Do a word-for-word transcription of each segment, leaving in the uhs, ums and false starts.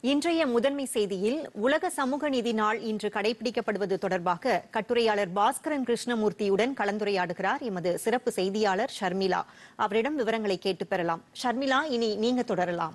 இன்றைய முதன்மை செய்தியில் உலக சமூக நீதி நாள் இன்று கடைபிடிக்கப்படுவது தொடர்பாக கட்டுரையாளர் பாஸ்கரன் கிருஷ்ணமூர்த்தியுடன் கலந்துரையாடுகிறார் எமது சிறப்பு செய்தியாளர் ஷர்மிளா. அவரிடம் விவரங்களை கேட்டு பெறலாம். ஷர்மிளா, இனி நீங்க தொடரலாம்.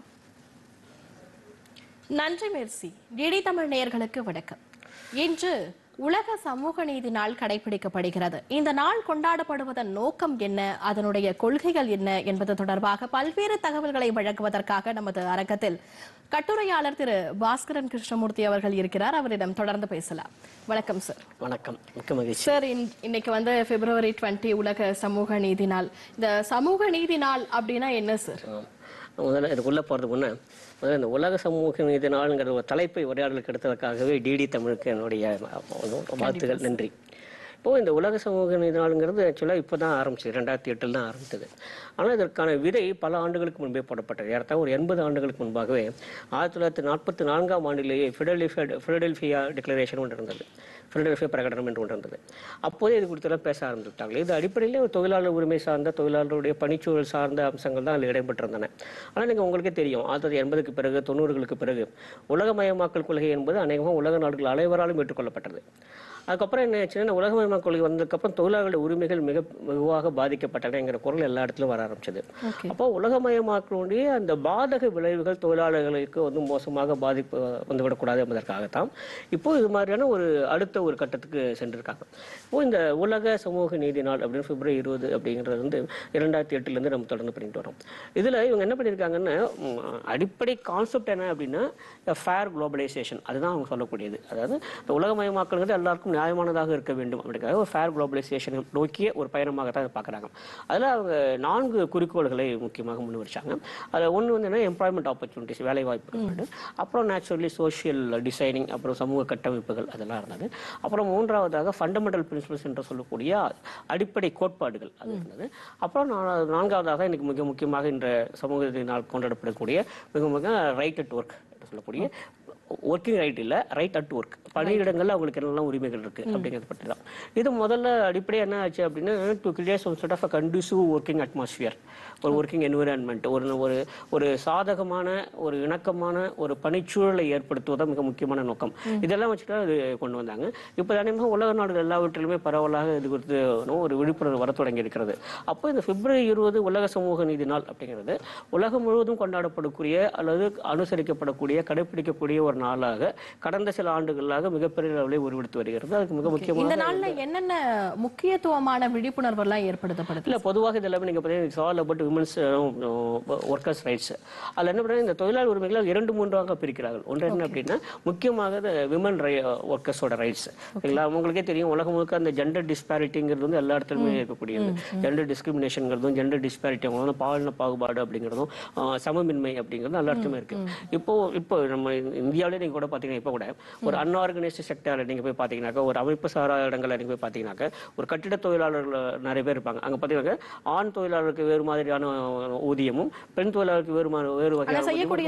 நன்றி மெர்சி. டிடி தமிழ் நேயர்களுக்கு வணக்கம். இன்று உலக சமூக நீதி நாள் கடைபிடிக்கப்படுகிறது. இந்த நாள் கொண்டாடப்படுவதன் நோக்கம் என்ன, அதனுடைய கொள்கைகள் என்ன என்பது தொடர்பாக பல்வேறு தகவல்களை வழங்குவதற்காக நமது அரங்கத்தில் கட்டுரையாளர் திரு பாஸ்கரன் கிருஷ்ணமூர்த்தி அவர்கள் இருக்கிறார். அவரிடம் தொடர்ந்து பேசலாம். வணக்கம் சார். வணக்கம், மிக்க மகிழ்ச்சி சார். இன்னைக்கு வந்து பிப்ரவரி இருபது உலக சமூக நீதி நாள். இந்த சமூக நீதி நாள் அப்படின்னா என்ன சார்? முதல்ல இதுக்குள்ள போறதுக்கு முன்ன முதல்ல இந்த உலக சமூக நீதி நாளுங்கிற ஒரு தலைப்பை உரையாடலுக்கு எடுத்ததற்காகவே டிடி தமிழுக்கு என்னுடைய வாழ்த்துகள், நன்றி. இப்போது இந்த உலக சமூக நீதி நாளுங்கிறது ஆக்சுவலாக இப்போ தான் ஆரம்பிச்சது, ரெண்டாயிரத்தி எட்டில் தான் ஆரம்பித்தது. ஆனால் இதற்கான விதை பல ஆண்டுகளுக்கு முன்பே போடப்பட்டது. ஏறத்தாழ ஒரு எண்பது ஆண்டுகளுக்கு முன்பாகவே ஆயிரத்தி தொள்ளாயிரத்தி நாற்பத்தி நான்காம் ஆண்டிலேயே ஃபிலடெல்ஃபியா ஃபிலடெல்ஃபியா டிக்ளரேஷன் ஒன்று இருந்தது, ஃபிலடெல்ஃபியா பிரகடனம் என்று ஒன்று இருந்தது. அப்போதே இது குறித்தெல்லாம் பேச ஆரம்பிச்சுட்டாங்க. இது அடிப்படையில் ஒரு தொழிலாளர் உரிமை சார்ந்த, தொழிலாளருடைய பணிச்சூழல் சார்ந்த அம்சங்கள் தான் அதில் இடம்பெற்றிருந்தன. ஆனால் நீங்கள் உங்களுக்கே தெரியும், ஆயிரத்தி தொள்ளாயிரத்தி எண்பதுக்கு பிறகு தொண்ணூறுகளுக்கு பிறகு உலகமயமாக்கல் கொள்கை என்பது அநேகமாக உலக நாடுகள் அனைவராலும் ஏற்றுக்கொள்ளப்பட்டது. அதுக்கப்புறம் என்ன ஆச்சுன்னா, உலகமயமாக்கல் கொள்கை வந்ததுக்கப்புறம் தொழிலாளர்களுடைய உரிமைகள் மிக வெகுவாக பாதிக்கப்பட்டனங்கிற குரல் எல்லா இடத்துலையும் வர ஆரம்பிச்சது. அப்போ உலகமயமாக்கலுடைய அந்த பாதக விளைவுகள் தொழிலாளர்களுக்கு வந்து மோசமாக பாதிப்பு வந்துவிடக்கூடாது என்பதற்காகத்தான் இப்போ இது மாதிரியான ஒரு அடுத்த ஒரு கட்டத்துக்கு சென்றிருக்காங்க. இப்போ இந்த உலக சமூக நீதி நாள் அப்படின்னு பிப்ரவரி இருபது அப்படிங்கிறது வந்து இரண்டாயிரத்தி எட்டுலேருந்து நம்ம தொடர்ந்து பண்ணிட்டு வரோம். இதில் இவங்க என்ன பண்ணியிருக்காங்கன்னா, அடிப்படை கான்செப்ட் என்ன அப்படின்னா ஃபேர் குளோபலைசேஷன், அதுதான் அவங்க சொல்லக்கூடியது. அதாவது இந்த உலகமயமாக்கல்ங்கிறது எல்லாருக்கும் நியாயமானதாக இருக்க வேண்டும் அப்படிங்கிறத ஒரு ஃபேர் குளோபலைசேஷன் நோக்கிய ஒரு பயணமாக தான் பார்க்குறாங்க. அதில் அவங்க நான்கு குறிக்கோள்களை முக்கியமாக முன் வச்சாங்க. அதில் ஒன்று வந்து என்ன, எம்ப்ளாய்மெண்ட் ஆப்பர்ச்சுனிட்டிஸ், வேலை வாய்ப்புகள், அப்புறம் நேச்சுரலி சோஷியல் டிசைனிங், அப்புறம் சமூக கட்டமைப்புகள், அதெல்லாம் இருந்தது. அப்புறம் மூன்றாவதாக ஃபண்டமெண்டல் பிரின்சிபல்ஸ் என்று சொல்லக்கூடிய அடிப்படை கோட்பாடுகள் அது இருந்தது. அப்புறம் நான்காவதாக இன்னைக்கு மிக முக்கியமாக இந்த சமூக நாள் கொண்டாடப்படக்கூடிய மிக மிக ரைட் அட் ஒர்க் என்று சொல்லக்கூடிய ஒர்க்கிங் ரைட் இல்லை, ரைட் அட் ஒர்க், பணியிடங்கள்ல அவங்களுக்கு என்னெல்லாம் உரிமைகள் இருக்கு அப்படிங்கிறது பற்றி தான். இது முதல்ல அடிப்படையாக என்ன ஆச்சு அப்படின்னா, to create some sort of a conducive working atmosphere, ஒரு ஒர்க்கிங் என்விரான்மெண்ட், ஒரு ஒரு ஒரு சாதகமான ஒரு இணக்கமான ஒரு பணிச்சூழலை ஏற்படுத்துவதான் மிக முக்கியமான நோக்கம். இதெல்லாம் வச்சுட்டு இது கொண்டு வந்தாங்க. இப்போ தானே உலக நாடுகள் எல்லாவற்றிலுமே பரவலாக இது குறித்து ஒரு விழிப்புணர்வு வர தொடங்கி இருக்கிறது. அப்போ இந்த பிப்ரவரி இருபது உலக சமூக நீதி நாள் அப்படிங்கிறது உலகம் முழுவதும் கொண்டாடப்படக்கூடிய அல்லது அனுசரிக்கப்படக்கூடிய, கடைபிடிக்கக்கூடிய ஒரு நாளாக கடந்த சில ஆண்டுகளாக மிகப்பெரிய அளவில் உருவெடுத்து வருகிறது. அதுக்கு மிக முக்கியமான இந்த நாள்ல என்னென்ன முக்கியத்துவமான விழிப்புணர்வு எல்லாம் ஏற்படுத்தப்படுது? இல்ல, பொதுவாக இது எல்லாமே நீங்க பார்த்தீங்கன்னா all about women's workers rights. அதில் என்ன பண்ணுறாங்க, இந்த தொழிலாளர் உரிமைகளை இரண்டு மூன்றாக பிரிக்கிறார்கள். ஒன்று என்ன அப்படின்னா, முக்கியமாக விமன் ஒர்க்கர்ஸோட ரைட்ஸ். சரிங்களா, உங்களுக்கே தெரியும், உலகம் முழுக்க அந்த ஜெண்டர் டிஸ்பாரிட்டிங்கிறது வந்து எல்லா இடத்துலையுமே இருக்கக்கூடியது. ஜெண்டர் டிஸ்கிரிமினேஷன்ங்கிறதும், ஜெண்டர் டிஸ்பாரிட்டி, அவங்க வந்து பாலின பாகுபாடு அப்படிங்கிறதும், சமமின்மை அப்படிங்கிறதும் எல்லா இடத்துலையுமே இருக்கு. இப்போ இப்போ நம்ம இந்தியாவிலே நீங்க கூட பாத்தீங்கன்னா, இப்போ கூட ஒரு அன்ஆர்கனைஸ்டு செக்டர்ல நீங்க போய் பாத்தீங்கன்னாக்கா, ஒரு அமைப்பு சாரா இடங்கள்ல நீங்க போய் பாத்தீங்கன்னாக்கா, ஒரு கட்டிட தொழிலாளர்கள் நிறைய பேர் இருப்பாங்க. அங்க பாத்தீங்கன்னா ஆண் தொழிலாளருக்கு வேறு மாதிரியான ஊதியமும், பெண் தொழிலாளருக்கு வேறு வேறு வகையான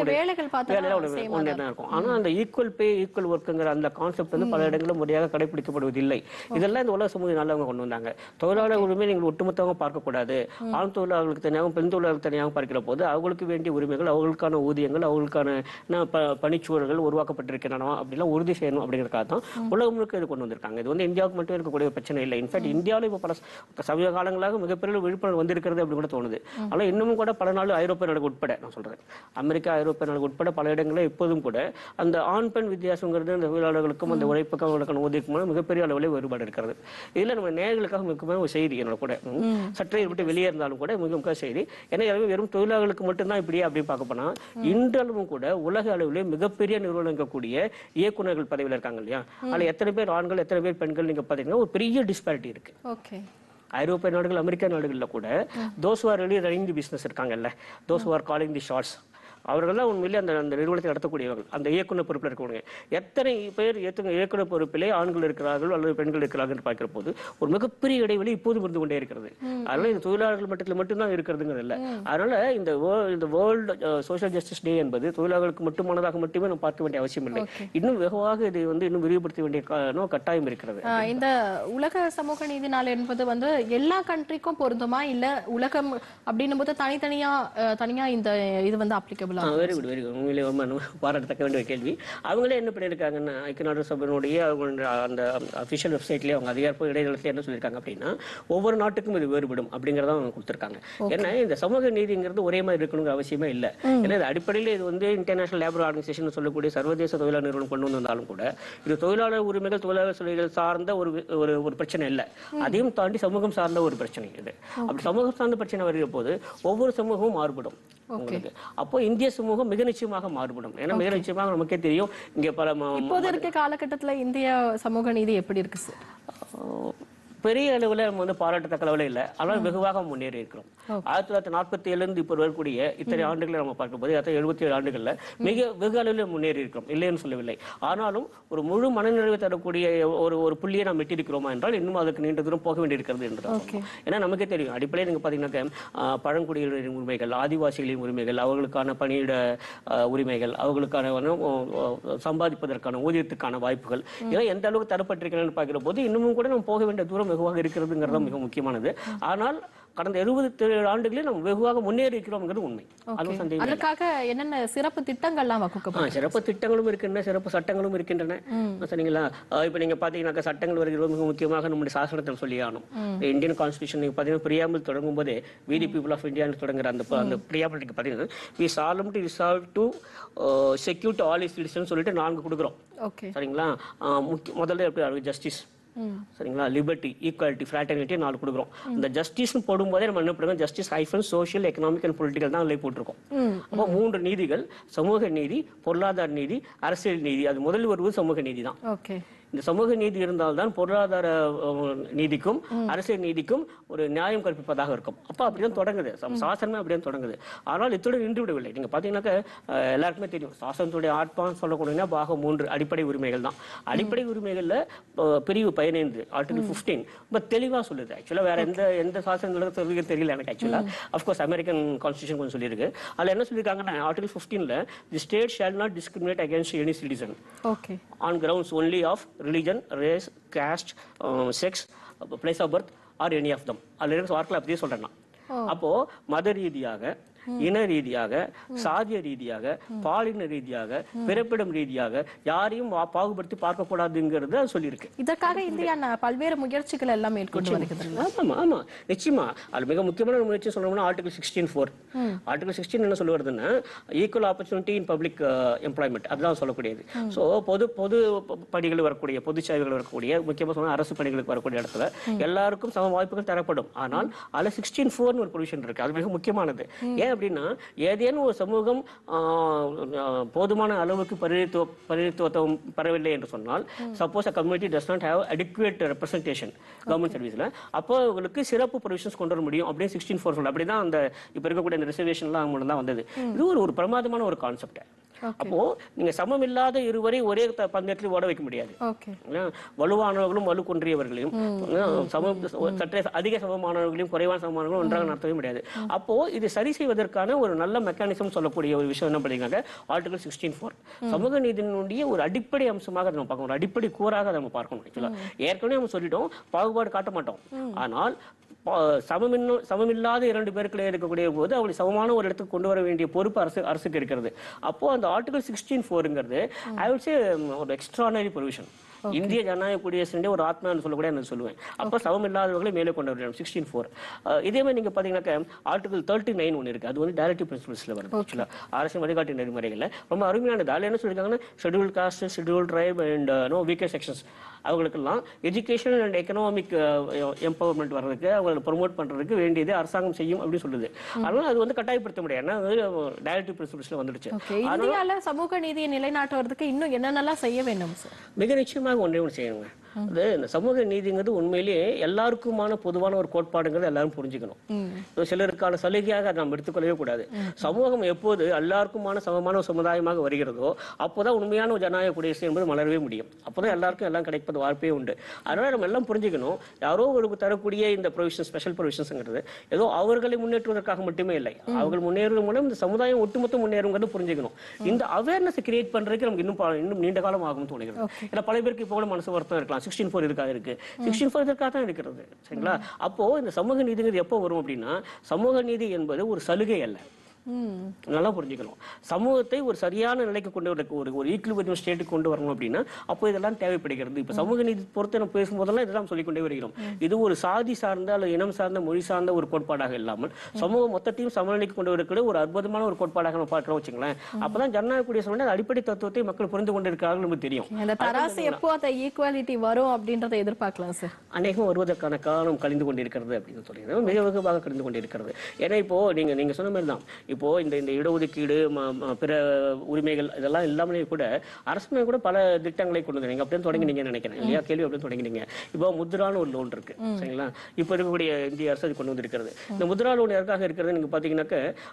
தான் இருக்கும். ஆனா அந்த ஈக்குவல் பே ஈக்குவல் ஒர்க்குங்கிற அந்த கான்செப்ட் வந்து பல இடங்களும் முறையாக கடைபிடிக்கப்படுவதில்லை. இதெல்லாம் இந்த உலக சமூக நாள் அவங்க கொண்டு வந்தாங்க. தொழிலாளர் உரிமை நீங்கள் ஒட்டுமொத்தமாக பார்க்கக்கூடாது, ஆண் தொழிலாளர்களுக்கு தனியாகவும் பெண் தொழிலாளர்களுக்கு தனியாகவும் பார்க்கிற போது அவங்களுக்கு வேண்டிய உரிமைகள், அவங்களுக்கான ஊதியங்கள், அவங்களுக்கான பணிச்சூழல்கள் உருவாக்கப்பட்டிருக்கிறனோ அப்படிலாம் உறுதி செய்யணும் அப்படிங்கிறதுக்காக தான் உலகம் முழுக்க இது கொண்டு வந்திருக்காங்க. இது வந்து இந்தியாவுக்கு மட்டும் இருக்கக்கூடிய பிரச்சனை இல்லை. இன்ஃபேக்ட் இந்தியாவில் இப்போ பல சமீப காலங்களாக மிகப்பெரிய விழிப்புணர்வு வந்திருக்கிறது அப்படின்னு கூட தோணுது. ஆனால் இன்னமும் கூட பல நாள் ஐரோப்பிய நாடுகள் உட்பட, நான் சொல்றேன் அமெரிக்கா, ஐரோப்பிய நாடுகள் உட்பட பல இடங்களில் இப்போதும் கூட அந்த ஆண் பெண் வித்தியாசங்கிறது அந்த தொழிலாளர்களுக்கும் அந்த உழைப்புக்கும் அவர்களுக்கான ஊதியக்குமான மிகப்பெரிய அளவில் வேறுபாடு இருக்கிறது. இதில் நம்ம நேயர்களுக்காக முக்கியமான ஒரு செய்தி என்னோட கூட சற்றே விட்டு வெளியே இருந்தாலும் கூட மிக முக்கிய செய்தி என்ன, வெறும் தொழிலாளர்களுக்கு மட்டும்தான் இப்படியே அப்படின்னு பார்க்க போனா இன்றளவும் கூட உலக அளவிலே மிகப்பெரிய நிறுவனங்கள் கூடிய இயக்குநர்கள் பதவியில் இருக்காங்க இல்லையா, அதுல எத்தனை பேர் ஆண்கள் எத்தனை பேர் பெண்கள் நீங்க பாத்தீங்கன்னா ஒரு பெரிய டிஸ்பாரிட்டி இருக்கு. ஐரோப்பிய நாடுகள், அமெரிக்கா நாடுகள்ல கூட those who are really running the business இருக்காங்கல்ல, those who are calling the shots, அவர்கள் தான் உண்மையிலே அந்த அந்த நிறுவனத்தை நடத்தக்கூடியவர்கள், அந்த இயக்குனர் பொறுப்பில் இருக்கக்கூடிய எத்தனை பேர் இயக்குனர் பொறுப்பிலே ஆண்கள் இருக்கிறார்கள் அல்லது பெண்கள் இருக்கிறார்கள் என்று பார்க்கிற போது ஒரு மிகப்பெரிய இடைவெளி இப்போதும் இருந்து கொண்டே இருக்கிறது. அதனால இந்த தொழிலாளர்கள் மட்டத்தில் மட்டும்தான் இருக்கிறதுங்கிறது இல்லை. அதனால இந்த இந்த வேர்ல்டு சோஷியல் ஜஸ்டிஸ் டே என்பது தொழிலாளர்களுக்கு மட்டுமானதாக மட்டுமே நம்ம பார்க்க வேண்டிய அவசியம் இல்லை. இன்னும் வெகுவாக இதை வந்து இன்னும் விரிவுபடுத்த வேண்டிய கட்டாயம் இருக்கிறது. இந்த உலக சமூக நீதி நாள் என்பது வந்து எல்லா கண்ட்ரிக்கும் பொருந்துமா, இல்ல உலகம் அப்படின்னும் போது தனித்தனியா தனியா இந்த இது வந்து அப்ளிகபிள் சொல்லலாம். வெரி குட் வெரி குட் உண்மையிலே ரொம்ப பாராட்டத்தக்க வேண்டிய கேள்வி. அவங்களே என்ன பண்ணியிருக்காங்கன்னா ஐக்கிய நாடு சபையினுடைய அவங்களுடைய அந்த அஃபிஷியல் வெப்சைட்லேயே அவங்க அதிகாரப்பூர்வ இடைநிலத்தில் என்ன சொல்லியிருக்காங்க அப்படின்னா ஒவ்வொரு நாட்டுக்கும் இது வேறுபடும் அப்படிங்கிறத அவங்க கொடுத்துருக்காங்க. ஏன்னா இந்த சமூக நீதிங்கிறது ஒரே மாதிரி இருக்கணுங்கிற அவசியமே இல்லை. ஏன்னா இது அடிப்படையில் இது வந்து இன்டர்நேஷனல் லேபர் ஆர்கனைசேஷன் சொல்லக்கூடிய சர்வதேச தொழிலாளர் நிறுவனம் கொண்டு வந்திருந்தாலும் கூட இது தொழிலாளர் உரிமைகள் தொழிலாளர் தொழில்கள் சார்ந்த ஒரு ஒரு ஒரு பிரச்சனை இல்லை. அதையும் தாண்டி சமூகம் சார்ந்த ஒரு பிரச்சனை இது. அப்படி சமூகம் சார்ந்த பிரச்சனை வருகிற போது ஒவ்வொரு சமூகமும் மாறுபடும் உங்களுக்கு. அப்போ இந்திய சமூகம் மிக நிச்சயமாக மாறுபடும். ஏன்னா மிக நிச்சயமாக நமக்கே தெரியும் இங்க பல இப்போது இருக்க காலகட்டத்துல இந்திய சமூக நீதி எப்படி இருக்கு சார்? பெரிய அளவில் நம்ம வந்து பாராட்டத்தக்க அளவில் இல்லை, ஆனால் வெகுவாக முன்னேறி இருக்கிறோம். ஆயிரத்தி தொள்ளாயிரத்தி நாற்பத்தி ஏழுலேருந்து இப்போ வரக்கூடிய இத்தனை ஆண்டுகளை நம்ம பார்க்கும்போது அத்தனை எழுபத்தி ஏழு ஆண்டுகளில் மிக வெகு அளவில் முன்னேறி இருக்கிறோம், இல்லைன்னு சொல்லவில்லை. ஆனாலும் ஒரு முழு மனநிறைவை தரக்கூடிய ஒரு ஒரு புள்ளியை நாம் எட்டிருக்கிறோமா என்றால் இன்னும் அதுக்கு நீண்ட தூரம் போக வேண்டியிருக்கிறது என்று. ஏன்னா நமக்கே தெரியும் அடிப்படையில் நீங்கள் பார்த்தீங்கன்னாக்க பழங்குடியினரின் உரிமைகள், ஆதிவாசிகளின் உரிமைகள், அவர்களுக்கான பணியிட உரிமைகள், அவர்களுக்கான சம்பாதிப்பதற்கான ஊதியத்துக்கான வாய்ப்புகள் இதெல்லாம் எந்த அளவுக்கு தரப்பட்டிருக்கிறேன்னு பார்க்கிற போது இன்னமும் கூட நம்ம போக வேண்டிய தூரம் வெகுவாக இருக்கிறதுங்கிறது மிக முக்கியமானது. ஆனால் கடந்த எழுபத்தி ஏழு ஆண்டுகளில் நம்ம வெகுவாக முன்னேறி இருக்கிறோம்ங்கிறது உண்மை. அதுக்காக என்னென்ன சிறப்பு திட்டங்கள்லாம் வகுக்கப்படும்? சிறப்பு திட்டங்களும் இருக்கின்றன, சிறப்பு சட்டங்களும் இருக்கின்றன. சரிங்களா? இப்ப நீங்க பாத்தீங்கன்னாக்கா சட்டங்கள் வருகிறது மிக முக்கியமாக நம்முடைய சாசனத்தில் சொல்லி ஆகணும். இந்தியன் கான்ஸ்டிடியூஷன் நீங்க பாத்தீங்கன்னா பிரியாம்பிள் தொடங்கும் போதே வி தி பீப்புள் ஆஃப் இந்தியான்னு தொடங்குற அந்த அந்த பிரியாம்பிள் பாத்தீங்கன்னா we solemnly resolve to secure to all its citizens சொல்லிட்டு நான்கு கொடுக்குறோம். சரிங்களா? முதல்ல எப்படி ஜஸ்டிஸ், சரிங்களா, லிபர்ட்டி, ஈக்குவாலிட்டி, ஃப்ராட்டர்னிட்டி நாலு கொடுக்குறோம். இந்த ஜஸ்டிஸ்னு போடும்போதே நம்ம என்ன பண்ணுவோம், justice hyphen social economic and political தான் அதில் போட்டிருக்கோம். அப்போ மூன்று நீதிகள், சமூக நீதி, பொருளாதார நீதி, அரசியல் நீதி. அது முதலில் வருவது சமூக நீதி தான். இந்த சமூக நீதி இருந்தால்தான் பொருளாதார நீதிக்கும் அரசியல் நீதிக்கும் ஒரு நியாயம் கற்பிப்பதாக இருக்கும். அப்போ அப்படிதான் தொடங்குது, சாசனமே அப்படியே தொடங்குது. ஆனால் இத்துடன் நின்று விடவில்லை. நீங்க பாத்தீங்கன்னாக்க எல்லாருக்குமே தெரியும் சாசனத்துடைய ஆட்பான்னு சொல்லக்கூடிய பாகம் மூன்று அடிப்படை உரிமைகள் தான். அடிப்படை உரிமைகள்ல பிரிவு பதினைந்து ஆர்டிகல் பிப்டீன் ரொம்ப தெளிவா சொல்லுது. ஆக்சுவலா வேற எந்த எந்த சாசனத்துல தெரியல எனக்கு. ஆக்சுவலா அப்கோர்ஸ் அமெரிக்கன் கான்ஸ்டிடியூஷன் கொஞ்சம் சொல்லியிருக்கு. அதுல என்ன சொல்லியிருக்காங்கன்னா ஆர்டிகல் பிப்டீன்ல the state shall not discriminate against any citizen on grounds only of religion, race, caste, um, sex, place of birth or any of them. அதுல இருக்க வார்த்தையில அப்படியே சொல்றேன். அப்போ மத ரீதியாக, இன ரீதியாக, சாதிய ரீதியாக, பாலின ரீதியாக, பிறப்பிடம் ரீதியாக யாரையும் பாகுபடுத்தி பார்க்க கூடாதுங்கிறத சொல்லியிருக்கு. இதற்காக இந்தியா பல்வேறு முயற்சிகள் எல்லாம் மேற்கொண்டு வருகிறது. ஆமா ஆமா நிச்சயமா. அது மிக முக்கியமான முயற்சி சொல்லணும்னா article sixteen four article sixteen என்ன சொல்லுவதுன்னா equal opportunity in public employment அதுதான் சொல்லக்கூடியது. ஸோ பொது பொது பணிகள் வரக்கூடிய பொது சேவைகள் வரக்கூடிய முக்கியமாக சொன்னால் அரசு பணிகளுக்கு வரக்கூடிய இடத்துல எல்லாருக்கும் சம வாய்ப்புகள் தரப்படும். ஆனால் அதில் சிக்ஸ்டீன் ஃபோர்னு ஒரு ப்ரொவிஷன் இருக்கு. அது மிக முக்கியமானது. ஏன் அப்படின்னா ஏதேனும் ஒரு சமூகம் போதுமான அளவுக்கு பிரதிநிதித்துவம் பெறவில்லை என்று சொன்னால், suppose a community does not have adequate representation government சர்வீஸ்ல, அப்போ உங்களுக்கு சிறப்பு ப்ரொவிஷன்ஸ் கொண்டு வர முடியும் அப்படின்னு சிக்ஸ்டீன் ஃபோர் சொல்ல. அப்படிதான் அந்த இப்ப இருக்கக்கூடிய இந்த ரிசர்வேஷன்லாம் மூலம் தான் வந்தது. இது ஒரு ஒரு பிரமாதமான ஒரு கான்செப்ட். அப்போ நீங்க சமம் இல்லாத இருவரை ஒரே பந்தயத்தில் ஓட வைக்க முடியாது. வலுவானவர்களும் வலு குன்றியவர்களையும் சற்றே அதிக சமமானவர்களையும் குறைவான சமமானவர்களும் ஒன்றாக நடத்தவே முடியாது. அப்போ இது சரி செய்வதற்கான ஒரு நல்ல மெக்கானிசம் சொல்லக்கூடிய ஒரு விஷயம் என்ன பண்ணீங்க ஆர்டிகல் சிக்ஸ்டீன் ஃபோர் சமூக நீதியினுடைய ஒரு அடிப்படை அம்சமாக நம்ம பார்க்கணும், ஒரு அடிப்படை கூறாக நம்ம பார்க்கணும். ஏற்கனவே நம்ம சொல்லிட்டோம் பாகுபாடு காட்ட மாட்டோம். ஆனால் சமமின்னும் சமமில்லாத இரண்டு பேருக்குள்ளே இருக்கக்கூடிய போது அவங்களை சமமான ஒரு இடத்துக்கு கொண்டு வர வேண்டிய பொறுப்பு அரசு அரசுக்கு இருக்கிறது. அப்போ அந்த ஆர்டிகல் சிக்ஸ்டீன் ஃபோருங்கிறது ஐ வுட் சே ஒரு எக்ஸ்ட்ரானரி ப்ரொவிஷன். இந்திய ஜனநாயக குடியரசு ஒரு ஆத்மான்னு சொல்லக்கூடிய நான் சொல்லுவேன். அப்போ சமம் இல்லாதவர்களை மேலே கொண்டு வர சிக்ஸ்டீன் ஃபோர். இதே மாதிரி நீங்க பாத்தீங்கன்னாக்க ஆர்டிகல் தேர்ட்டி நைன் ஒன்று இருக்கு. அது வந்து டைரக்டிவ் பிரின்சிபல்ஸ்ல வருது. அரசின் வழிகாட்டு நெறிமுறைகள்ல ரொம்ப அருமையானது. அதில் என்ன சொல்லியிருக்காங்கன்னா schedule caste, schedule tribe and no weaker sections அவங்களுக்கெல்லாம் எஜுகேஷன் அண்ட் எக்கனாமிக் எம்பவர்மெண்ட் வர்றதுக்கு அவங்களை ப்ரொமோட் பண்றதுக்கு வேண்டியது அரசாங்கம் செய்யும் அப்படின்னு சொல்லுது. அதனால அது வந்து கட்டாயப்படுத்த முடியாது. டைரக்டிவ் பிரின்சிபல்ஸ்ல வந்துடுச்சு. இந்தியால சமூக நீதியை நிலைநாட்டுவதற்கு இன்னும் என்னென்னலாம் செய்ய வேண்டும்? மிக நிச்சயமாக ஒன்றே ஒன்று செய்யணுங்க. அது இந்த சமூக நீதிங்கிறது உண்மையிலேயே எல்லாருக்குமான பொதுவான ஒரு கோட்பாடுங்கிறது எல்லாரும் புரிஞ்சுக்கணும். சிலருக்கான சலுகையாக நாம் எடுத்துக்கொள்ளவே கூடாது. சமூகம் எப்போது எல்லாருக்குமான சமமான சமுதாயமாக வருகிறதோ அப்போதான் உண்மையான ஒரு ஜனநாயக குடியரசு என்பது மலரவே முடியும். அப்போதான் எல்லாருக்கும் எல்லாம் கிடைப்பது வாய்ப்பே உண்டு. அதனால நம்ம எல்லாம் புரிஞ்சுக்கணும், யாரோ ஒரு தரக்கூடிய இந்த ப்ரொவிஷன் ஸ்பெஷல் ப்ரொவிஷன்ஸ்ங்கிறது ஏதோ அவர்களை முன்னேற்றுவதற்காக மட்டுமே இல்லை, அவர்கள் முன்னேறும் மூலம் இந்த சமுதாயம் ஒட்டுமொத்த முன்னேறுங்கிறது புரிஞ்சுக்கணும். இந்த அவேர்னஸ் கிரியேட் பண்றதுக்கு நமக்கு இன்னும் இன்னும் நீண்ட காலம் ஆகும் தோணுகிறது. ஏன்னா பல பேருக்கு இப்போ கூட மனசு வருத்தம் இருக்கலாம். சிக்ஸ்டீன் ஃபோர் இதுக்காக இருக்கு, சிக்ஸ்டீன் ஃபோர் இதற்காக தான் இருக்கிறது. சரிங்களா? அப்போ இந்த சமூக நீதிங்கிறது எப்போ வரும் அப்படின்னா, சமூக நீதி என்பது ஒரு சலுகை அல்ல, நல்லா புரிஞ்சுக்கணும். சமூகத்தை ஒரு சரியான நிலைக்கு கொண்டு வர ஒரு ஒரு ஈக்குவல் ஸ்டேட்டுக்கு கொண்டு வரணும் அப்படின்னா அப்போ இதெல்லாம் தேவைப்படுகிறது. இப்ப சமூக நீதி பொறுத்து நம்ம பேசும்போதெல்லாம் இதெல்லாம் சொல்லிக்கொண்டே வருகிறோம். இது ஒரு சாதி சார்ந்த அல்லது இனம் சார்ந்த மொழி சார்ந்த ஒரு கோட்பாடாக இல்லாமல் சமூக மொத்தத்தையும் சமநிலைக்கு கொண்டு வரக்கூடிய ஒரு அற்புதமான ஒரு கோட்பாடாக நம்ம பார்க்கிறோம் வச்சுங்களேன். அப்பதான் ஜனநாயக கூடிய சொன்ன அடிப்படை தத்துவத்தை மக்கள் புரிந்து கொண்டிருக்கிறார்கள் நமக்கு தெரியும். அந்த தராசு எப்போ அந்த ஈக்குவாலிட்டி வரும் அப்படின்றத எதிர்பார்க்கலாம் சார். அநேகம் வருவதற்கான காலம் கழிந்து கொண்டிருக்கிறது அப்படின்னு சொல்லிடுறோம். மிக வெகுவாக கழிந்து கொண்டிருக்கிறது. ஏன்னா இப்போ நீங்க நீங்க சொன்ன மாதிரி தான் இப்போ இந்த இந்த இடஒதுக்கீடு பிற உரிமைகள் இதெல்லாம் இல்லாமலே கூட அரசு கூட பல திட்டங்களை கொண்டு வந்து நீங்க அப்படியே தொடங்கி நீங்க நினைக்கிறேன் இல்லையா? கேள்வி அப்படின்னு தொடங்கினீங்க. இப்போ முத்ரான்னு ஒரு லோன் இருக்கு சரிங்களா? இப்போ இருக்கக்கூடிய இந்திய அரசு அது கொண்டு வந்திருக்கிறது. இந்த முத்ரா லோன் யாருக்காக இருக்கிறது நீங்க பாத்தீங்கன்னாக்க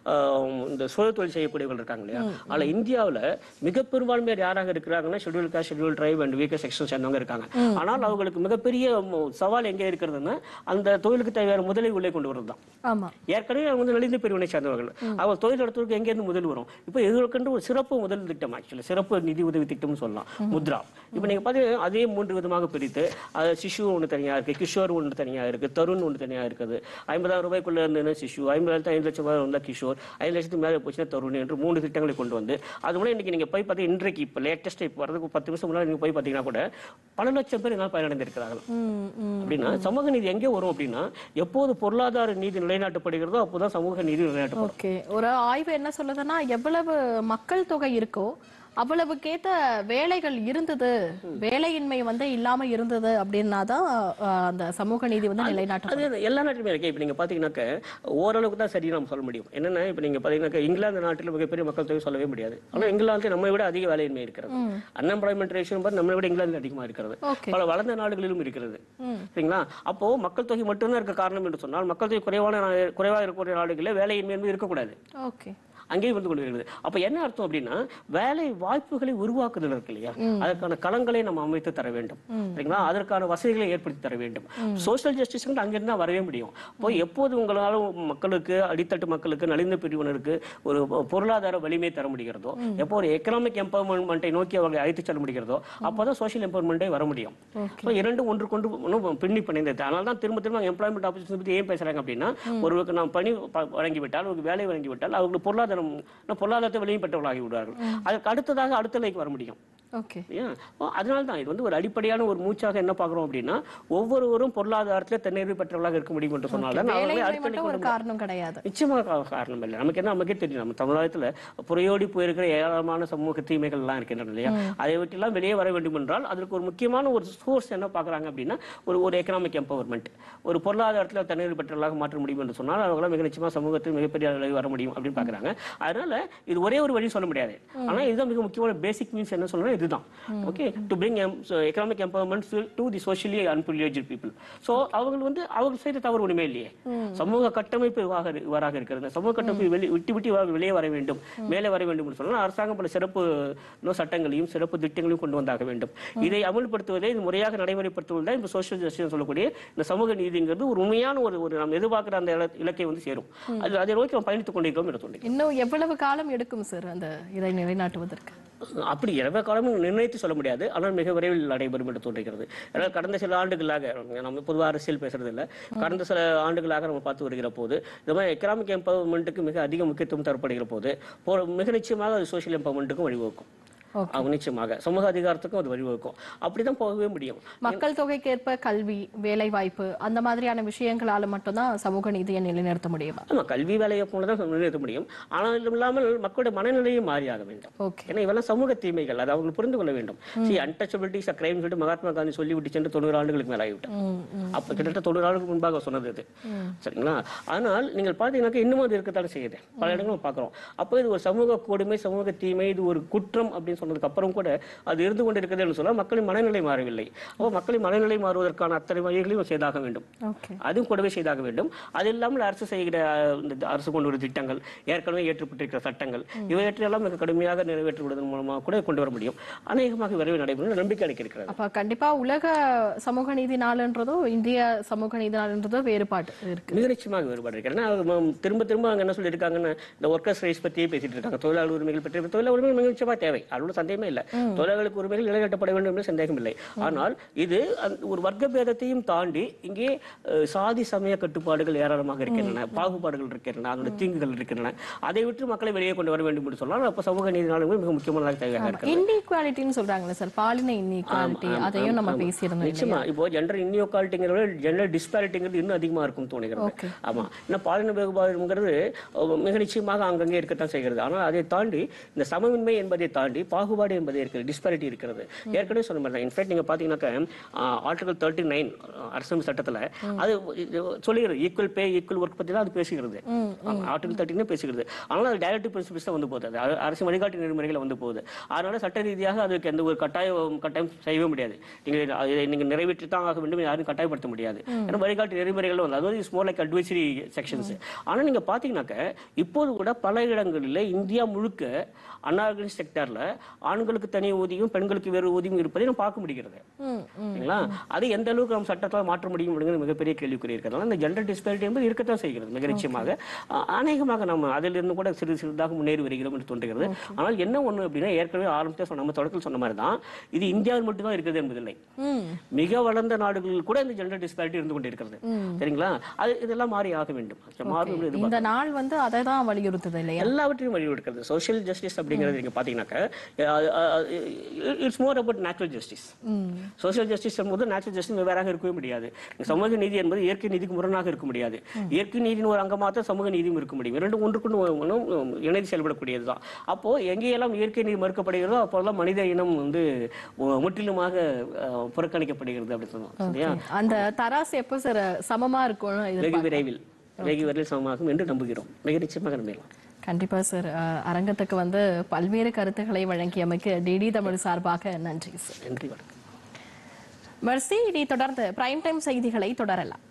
இந்த சுய தொழில் செய்யக்கூடியவர்கள் இருக்காங்க இல்லையா? ஆனா இந்தியாவில் மிக பெரும்பான்மையார் யாராக இருக்கிறாங்கன்னா schedule caste, schedule tribe and weaker section சேர்ந்தவங்க இருக்காங்க. ஆனால் அவங்களுக்கு மிகப்பெரிய சவால் எங்கே இருக்கிறதுன்னா அந்த தொழிலுக்கு தேவையான முதலை உள்ளே கொண்டு வருது தான். ஏற்கனவே அவங்க வந்து நலிந்த பிரிவினை சேர்ந்தவர்கள். அவர் தொழில் நடத்துவதற்கு எங்கேருந்து முதல் வரும்? இப்போ எதிர்கொண்டு ஒரு சிறப்பு முதல் திட்டம், ஆக்சுவலி சிறப்பு நிதி உதவி திட்டம்னு சொல்லலாம் முத்ரா. இப்போ நீங்க பார்த்தீங்கன்னா அதே மூன்று விதமாக பிரித்து அது சிசு ஒன்று தனியாக இருக்கு, கிஷோர் ஒன்று தனியாக இருக்கு, தருண் ஒன்று தனியாக இருக்குது. ஐம்பதாயிரம் ரூபாய்க்குள்ள இருந்ததுன்னா சிசு, ஐம்பதாயிரத்து ஐந்து லட்சம் ரூபாய் இருந்தால் கிஷோர், ஐந்து லட்சத்துக்கு மேலே போச்சுன்னா தருண் என்று மூன்று திட்டங்களை கொண்டு வந்து அது மூலம் இன்னைக்கு நீங்க போய் பார்த்தீங்கன்னா இன்றைக்கு இப்போ லேட்டஸ்ட் இப்போ வரதுக்கு பத்து நிமிஷம் முன்னாடி நீங்க போய் பார்த்தீங்கன்னா கூட பல லட்சம் பேர் எல்லாம் பயனடைந்திருக்கிறார்கள். அப்படின்னா சமூக நீதி எங்கே வரும் அப்படின்னா எப்போது பொருளாதார நீதி நிலைநாட்டப்படுகிறதோ அப்போதான் சமூக நீதி நிலைநாட்டப்படும். ஒரு ஆய்வு என்ன சொல்லுதுன்னா எவ்வளவு மக்கள் தொகை இருக்கோ அவ்வளவுக்கேத்த வேலைகள் இருந்தது, வேலையின்மை வந்து இல்லாம இருந்தது அப்படின்னாதான் அந்த சமூக நீதி வந்து நிலைநாட்டம். எல்லா நாட்டிலுமே இருக்கு. இப்ப நீங்க பாத்தீங்கன்னாக்க ஓரளவுக்கு தான் சரி நம்ம சொல்ல முடியும். என்னன்னா இப்ப நீங்க பாத்தீங்கன்னா இங்கிலாந்து நாட்டில் மிகப்பெரிய மக்கள் தொகை சொல்லவே முடியாது. ஆனா இங்கிலாந்து நம்மை விட அதிக வேலையின்மை இருக்கிறது. அன்எம்ப்ளாய்மெண்ட் ரேஷியோ நம்மை விட இங்கிலாந்து அதிகமா இருக்கிறது. பல வளர்ந்த நாடுகளிலும் இருக்கிறது. சரிங்களா? அப்போ மக்கள் தொகை மட்டும்தான் இருக்க காரணம் என்று சொன்னால் மக்கள் தொகை குறைவான குறைவாக இருக்கக்கூடிய நாடுகளில் வேலையின்மை இருக்கக்கூடாது. அங்கேயும் வந்து கொண்டிருக்கிறது. அப்ப என்ன அர்த்தம் அப்படின்னா வேலை வாய்ப்புகளை உருவாக்குதல் இருக்கு இல்லையா? அதற்கான களங்களை நம்ம அமைத்து தர வேண்டும். சரிங்களா? அதற்கான வசதிகளை ஏற்படுத்தி தர வேண்டும். சோசியல் ஜஸ்டிஸ் அங்கிருந்து தான் வரவே முடியும். இப்போ எப்போது உங்களால மக்களுக்கு அடித்தட்டு மக்களுக்கு நலிந்த பிரிவினருக்கு ஒரு பொருளாதார வலிமை தர முடிகிறதோ, எப்போ ஒரு எக்கனாமிக் எம்பவர்மெண்ட்டை நோக்கி அவர்களை அழைத்து செல்ல முடிகிறதோ அப்போதான் சோசியல் எம்பவர்மெண்ட்டே வர முடியும். இரண்டும் ஒன்று கொண்டு பின்னி பண்ணியிருந்தது. அதனால தான் திரும்ப திரும்ப எம்ப்ளாய்மெண்ட் ஆப்பர்ச்சுனிட்டி பத்தி ஏன் பேசுறாங்க அப்படின்னா ஒருவருக்கு நாம் பணி வழங்கிவிட்டால் ஒரு வேலை வழங்கிவிட்டால் அவங்களுக்கு பொருளாதார பொருளாதாரத்தை வெளியும் பெற்றவர்களாகி விடுவார்கள். அதுக்கு அடுத்ததாக அடுத்த நிலைக்கு வர முடியும். அதனால தான் இது வந்து ஒரு அடிப்படையான ஒரு மூச்சாக என்ன பார்க்கிறோம் அப்படின்னா ஒவ்வொருவரும் பொருளாதாரத்தில் தன்னிறைவு பெற்றவர்களாக இருக்க முடியும் என்று சொன்னாலும் நிச்சயமாக காரணம் இல்லை. நமக்கு என்ன நமக்கே தெரியும். நம்ம தமிழகத்துல புறையோடி போயிருக்கிற ஏராளமான சமூக தீமைகள் எல்லாம் இருக்கின்றன இல்லையா? அதை விட்டு எல்லாம் வெளியே வர வேண்டும் என்றால் அதற்கு ஒரு முக்கியமான ஒரு சோர்ஸ் என்ன பார்க்கறாங்க அப்படின்னா ஒரு ஒரு எக்கனாமிக் எம்பவர்மெண்ட், ஒரு பொருளாதாரத்தில் தன்னிறைவு பெற்றவர்களாக மாற்ற முடியும் என்று சொன்னால் அவர்களால் மிக நிச்சயமா சமூகத்தில் மிகப்பெரிய அளவில் வர முடியும் அப்படின்னு பாக்குறாங்க. அதனால இது ஒரே ஒரு வழி சொல்ல முடியாது. ஆனா இதுதான் மிக முக்கியமான பேசிக் மீன்ஸ் என்ன சொல்லணும் இதுதான். Okay, to bring economic empowerment to the socially unprivileged people. So அவங்க வந்து அவங்க செய்த தவறு ஒண்ணுமே இல்லையே. சமூக கட்டமைப்பு இவ்வாறாக இருக்கிறது. சமூக கட்டமைப்பு வெளி விட்டு விட்டு வெளியே வர வேண்டும், மேலே வர வேண்டும் என்று சொன்னால் அரசாங்கம் பல சிறப்பு சட்டங்களையும் சிறப்பு திட்டங்களையும் கொண்டு வந்தாக வேண்டும். இதை அமல்படுத்துவதை முறையாக நடைமுறைப்படுத்துவது தான் இந்த சோஷியல் ஜஸ்டிஸ் சொல்லக்கூடிய இந்த சமூக நீதிங்கிறது ஒரு உண்மையான ஒரு ஒரு நாம் எதிர்பார்க்கிற அந்த இலக்கை வந்து சேரும். அது அதை நோக்கி நம்ம பயணித்துக் கொண்டிருக்கிறோம் என்று சொன்னேன். இன்னும் எவ்வளவு காலம் எடுக்கும் சார் அந்த இதை நிலைநாட்டுவதற்கு? அப்படி எவ்வளவு காலமும் நிர்ணயித்து சொல்ல முடியாது. ஆனால் மிக விரைவில் நடைபெறும் என்று தோன்றுகிறது. ஏன்னா கடந்த சில ஆண்டுகளாக நம்ம பொதுவாக அரசியல் பேசுறது இல்லை, கடந்த சில ஆண்டுகளாக நம்ம பார்த்து வருகிற போது இந்த மாதிரி எக்கனாமிக் எம்பவர்மெண்ட்டுக்கு மிக அதிக முக்கியத்துவம் தரப்படுகிற போது மிக நிச்சயமாக அது சோசியல் எம்பவர்மெண்ட்டுக்கும் வழிவகுக்கும். நிச்சயமாக சமூக அதிகாரத்துக்கும் அது வழிவகுக்கும். அப்படிதான் போகவே முடியும். மக்கள் தொகைக்கு ஏற்ப கல்வி, வேலை வாய்ப்பு அந்த மாதிரியான விஷயங்களால மட்டும்தான் சமூக நீதியை நிலைநிறுத்த முடியும். ஆமா, கல்வி வேலையை போலதான் நிலைநிறுத்த முடியும். ஆனால் இல்லாமல் மக்களுடைய மனநிலையும் மாறியாக வேண்டும். ஏன்னா இவெல்லாம் சமூக தீமைகள், அதை அவங்க புரிந்து கொள்ள வேண்டும். See untouchability is a crime சொல்லிட்டு மகாத்மா காந்தி சொல்லி விட்டு சென்று தொண்ணூறு ஆண்டுகளுக்கு மேல ஆகிவிட்டார். அப்ப கிட்டத்தட்ட தொண்ணூறு ஆண்டுகளுக்கு முன்பாக சொன்னது இது. சரிங்களா? ஆனால் நீங்கள் பார்த்தீங்கன்னா இன்னும் அது இருக்கத்தானே செய்யுது. பல இடங்களும் பார்க்கிறோம். அப்போ இது ஒரு சமூக கொடுமை, சமூக தீமை, இது ஒரு குற்றம் அப்படின்னு சொன்னதுக்கு அப்புறம் கூட அது இருந்து கொண்டிருக்கிறது சொன்னால் மக்களின் மனநிலை மாறவில்லை. அப்போ மக்களின் மனநிலை மாறுவதற்கான அத்தனை வகைகளையும் செய்தாக வேண்டும். அதுவும் கூடவே செய்தாக வேண்டும். அது இல்லாமல் அரசு செய்கிற அரசு கொண்டு வரும் திட்டங்கள், ஏற்கனவே ஏற்றப்பட்டிருக்கிற சட்டங்கள், இவற்றையெல்லாம் மிக கடுமையாக நிறைவேற்றுவதன் மூலமாக கூட கொண்டு வர முடியும். அநேகமாக விரைவில் நடைபெறும் நம்பிக்கை அளிக்கிறது. அப்ப கண்டிப்பா உலக சமூக நீதி நாள்ன்றதோ இந்திய சமூக நீதி நாள்ன்றதோ வேறுபாடு இருக்கு. மிக நிச்சயமாக வேறுபாடு இருக்கு. ஏன்னா திரும்ப திரும்ப அங்க என்ன சொல்லியிருக்காங்கன்னா இந்த ஒர்க்கர்ஸ் ரைட்ஸ் பற்றியே பேசிட்டு இருக்காங்க. தொழிலாளர் உரிமைகள் பற்றி. தொழிலாளர் உரிமைகள் மிக நிச்சயமாக தேவை. அதோட சந்தேகமே இல்லை. தொழிலாளர்களுக்கு உரிமைகள் நிலைநாட்டப்பட வேண்டும் என்று சந்தேகம் இல்லை. ஆனால் இது ஒரு வர்க்க பேதத்தையும் தாண்டி இங்கே சாதி சமய கட்டுப்பாடுகள் ஏராளமாக இருக்கின்றன, பாகுபாடுகள் இருக்கின்றன, அதனுடைய தீங்குகள் இருக்கின்றன. அதை விட்டு மக்களை வெளியே கொண்டு வர வேண்டும் என்று சொன்னால் அப்ப சமூக நீதி நாளுமே மிக முக்கியமானதாக தேவையாக இருக்கு. இன்இக்வாலிட்டின்னு சொல்றாங்களே சார், பாலின இன்இக்வாலிட்டி, அதையும் நம்ம பேசியிருந்தோம். நிச்சயமா இப்போ ஜெண்டர் இன்இக்வாலிட்டிங்கிறத விட ஜெண்டர் டிஸ்பாரிட்டிங்கிறது இன்னும் அதிகமா இருக்கும் தோணுகிறது. ஆமா, ஏன்னா பாலின வேறுபாடுங்கிறது மிக நிச்சயமாக அங்கங்கே இருக்கத்தான் செய்கிறது. ஆனால் அதை தாண்டி இந்த சமமின்மை என்பதை தாண்டி பாகுபாடு என்பதை இருக்கிறது, டிஸ்பாரிட்டி இருக்கிறது. ஏற்கனவே சொன்ன மாதிரி தான். இன்ஃபேக்ட் நீங்க பாத்தீங்கன்னாக்கா ஆர்டிகல் தேர்ட்டி நைன் அரசமைப்பு சட்டத்துல அது சொல்லுகிறது ஈக்குவல் பே ஈக்குவல் ஒர்க் பத்தி தான் அது பேசுகிறது. ஆர்டிகல் தேர்ட்டின் பேசுகிறது. ஆனால் அது டைரக்டிவ் பிரின்சிபிள்ஸ் தான் வந்து போகுது, அது அரசு வழிகாட்டு நெறிமுறைகளை வந்து போகுது. அதனால சட்ட ரீதியாக அதுக்கு எந்த ஒரு கட்டாயம் கட்டாயம் செய்யவே முடியாது. நீங்க நீங்க நிறைவேற்றி தான் ஆக வேண்டும், யாரும் கட்டாயப்படுத்த முடியாது. ஏன்னா வழிகாட்டு நெறிமுறைகள் வந்து அது is more like advisory sections. ஆனா நீங்க பாத்தீங்கன்னாக்க இப்போது கூட பல இடங்களில் இந்தியா முழுக்க அன்ஆர்கனைஸ்ட் செக்டர்ல ஆண்களுக்கு தனி ஊதியம் பெண்களுக்கு வேறு ஊதியம் இருப்பதை நம்ம பார்க்க முடிகிறது. சரிங்களா? அது எந்த அளவுக்கு நம்ம சட்டத்தால் மாற்ற முடியும் அப்படிங்கிற மிகப்பெரிய கேள்விக்குறி இருக்கிறதுனால இந்த ஜெண்டர் டிஸ்பாரிட்டி என்பது இருக்கத்தான் செய்கிறது. மிக நிச்சயமாக அநேகமாக நம்ம அதிலிருந்து கூட சிறு சிறிதாக முன்னேறி வருகிறோம் என்று தோன்றுகிறது. ஆனால் என்ன ஒண்ணு அப்படின்னா ஏற்கனவே ஆரம்பத்தில் சொன்ன நம்ம தொடக்கத்தில் சொன்ன மாதிரி தான் இது இந்தியாவில் மட்டும்தான் இருக்கிறது என்பதில்லை. மிக வளர்ந்த நாடுகளில் கூட இந்த ஜெண்டர் டிஸ்பாரிட்டி இருந்து கொண்டு இருக்கிறது. சரிங்களா? அது இதெல்லாம் மாறி ஆக வேண்டும். இந்த நாள் வந்து அதை தான் வலியுறுத்துது இல்லையா? எல்லாவற்றையும் வலியுறுத்துகிறது. சோஷியல் ஜஸ்டிஸ் அப்படிங்கிறது நீங்க பாத்தீங்கன்னாக்க it's more about natural justice. Social justice என்பது நேச்சுரல் ஜஸ்டிஸ் வேறாக இருக்கவே முடியாது. சமூக நீதி என்பது இயற்கை நீதிக்கு முரணாக இருக்க முடியாது. இயற்கை நீதியின் ஒரு அங்கமாக தான் சமூக நீதியும் இருக்க முடியும். இரண்டு ஒன்றுக்கு இணைந்து செயல்படக்கூடியதுதான். அப்போ எங்கேயெல்லாம் இயற்கை நீதி மறுக்கப்படுகிறதோ அப்போதெல்லாம் மனித இனம் வந்து முற்றிலுமாக புறக்கணிக்கப்படுகிறது அப்படி சொல்லுவோம். அந்த தராசு எப்போ சார் சமமா இருக்கும்? வெகு விரைவில் வெகு விரைவில் சமமாகும் என்று நம்புகிறோம். மிக நிச்சயமாக நம்பலாம். கண்டிப்பா சார். அரங்கத்துக்கு வந்து பல்வேறு கருத்துக்களை வழங்கியமைக்கு டிடி தமிழ் சார்பாக நன்றி சார். நன்றி, வணக்கம். மெர்சி. இனி தொடர்ந்து பிரைம் டைம் செய்திகளை தொடரலாம்.